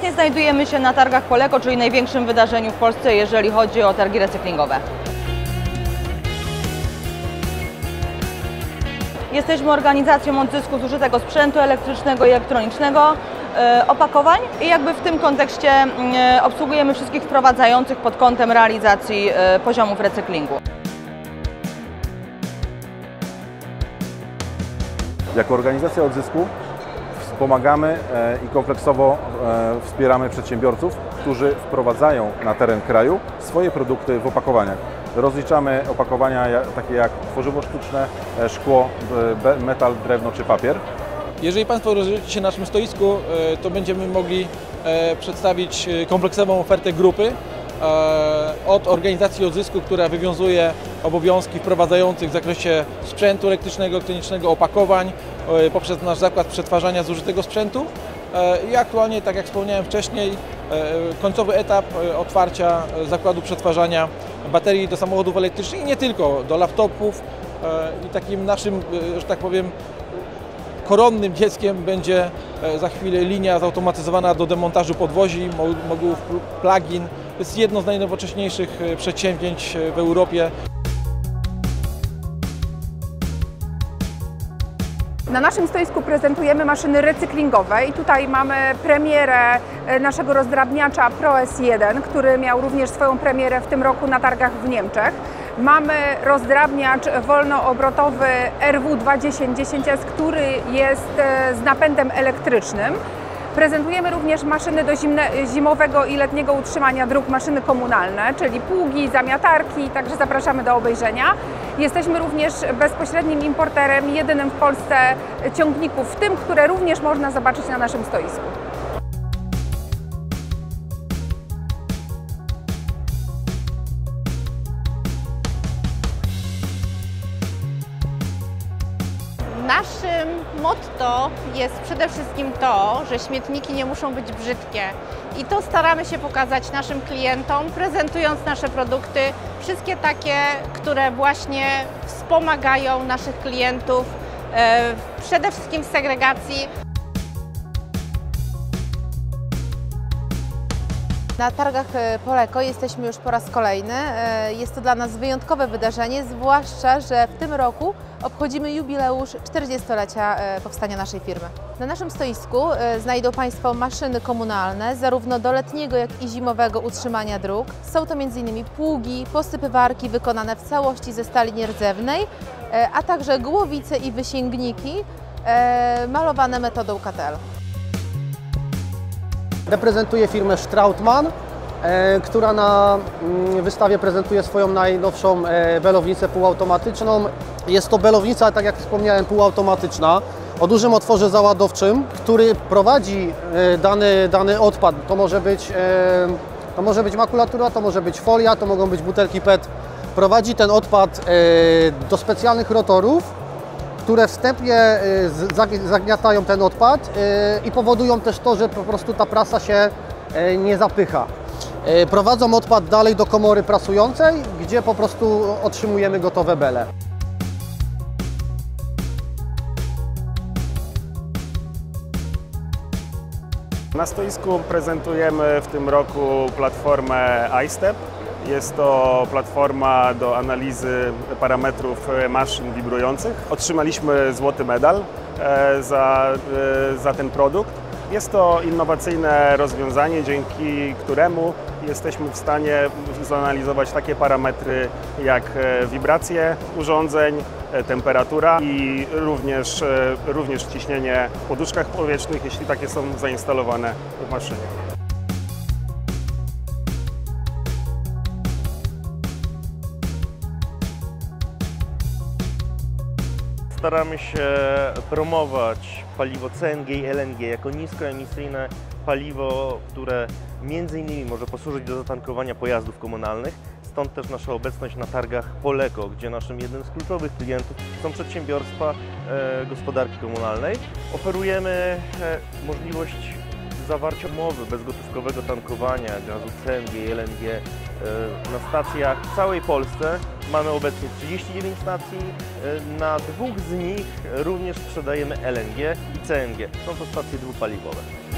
Obecnie znajdujemy się na targach Poleko, czyli największym wydarzeniu w Polsce, jeżeli chodzi o targi recyklingowe. Jesteśmy organizacją odzysku zużytego sprzętu elektrycznego i elektronicznego, opakowań i jakby w tym kontekście obsługujemy wszystkich wprowadzających pod kątem realizacji poziomów recyklingu. Jako organizacja odzysku wspomagamy i kompleksowo wspieramy przedsiębiorców, którzy wprowadzają na teren kraju swoje produkty w opakowaniach. Rozliczamy opakowania takie jak tworzywo sztuczne, szkło, metal, drewno czy papier. Jeżeli Państwo rozejrzycie się na naszym stoisku, to będziemy mogli przedstawić kompleksową ofertę grupy od organizacji odzysku, która wywiązuje obowiązki wprowadzających w zakresie sprzętu elektrycznego, elektronicznego, opakowań, poprzez nasz zakład przetwarzania zużytego sprzętu i aktualnie, tak jak wspomniałem wcześniej, końcowy etap otwarcia zakładu przetwarzania baterii do samochodów elektrycznych i nie tylko, do laptopów i takim naszym, że tak powiem, koronnym dzieckiem będzie za chwilę linia zautomatyzowana do demontażu podwozi, modułów plug-in. To jest jedno z najnowocześniejszych przedsięwzięć w Europie. Na naszym stoisku prezentujemy maszyny recyklingowe i tutaj mamy premierę naszego rozdrabniacza ProS1, który miał również swoją premierę w tym roku na targach w Niemczech. Mamy rozdrabniacz wolnoobrotowy RW21010S, który jest z napędem elektrycznym. Prezentujemy również maszyny do zimowego i letniego utrzymania dróg, maszyny komunalne, czyli pługi, zamiatarki, także zapraszamy do obejrzenia. Jesteśmy również bezpośrednim importerem, jedynym w Polsce ciągników, w tym, które również można zobaczyć na naszym stoisku. Naszym motto jest przede wszystkim to, że śmietniki nie muszą być brzydkie i to staramy się pokazać naszym klientom, prezentując nasze produkty, wszystkie takie, które właśnie wspomagają naszych klientów, przede wszystkim w segregacji. Na targach Poleko jesteśmy już po raz kolejny. Jest to dla nas wyjątkowe wydarzenie, zwłaszcza że w tym roku obchodzimy jubileusz 40-lecia powstania naszej firmy. Na naszym stoisku znajdą Państwo maszyny komunalne, zarówno do letniego, jak i zimowego utrzymania dróg. Są to m.in. pługi, posypywarki wykonane w całości ze stali nierdzewnej, a także głowice i wysięgniki malowane metodą KTL. Reprezentuję firmę Strautmann, która na wystawie prezentuje swoją najnowszą belownicę półautomatyczną. Jest to belownica, tak jak wspomniałem, półautomatyczna o dużym otworze załadowczym, który prowadzi dany odpad. To może być makulatura, to może być folia, to mogą być butelki PET. Prowadzi ten odpad do specjalnych rotorów, które wstępnie zagniatają ten odpad i powodują też to, że po prostu ta prasa się nie zapycha. Prowadzą odpad dalej do komory prasującej, gdzie po prostu otrzymujemy gotowe bele. Na stoisku prezentujemy w tym roku platformę iStep. Jest to platforma do analizy parametrów maszyn wibrujących. Otrzymaliśmy złoty medal za ten produkt. Jest to innowacyjne rozwiązanie, dzięki któremu jesteśmy w stanie zanalizować takie parametry jak wibracje urządzeń, temperatura i również ciśnienie w poduszkach powietrznych, jeśli takie są zainstalowane w maszynie. Staramy się promować paliwo CNG i LNG jako niskoemisyjne paliwo, które m.in. może posłużyć do zatankowania pojazdów komunalnych. Stąd też nasza obecność na targach Poleko, gdzie naszym jednym z kluczowych klientów są przedsiębiorstwa gospodarki komunalnej. Oferujemy możliwość zawarcia umowy bezgotówkowego tankowania gazu CNG i LNG na stacjach w całej Polsce. Mamy obecnie 39 stacji, na 2 z nich również sprzedajemy LNG i CNG. Są to stacje dwupaliwowe.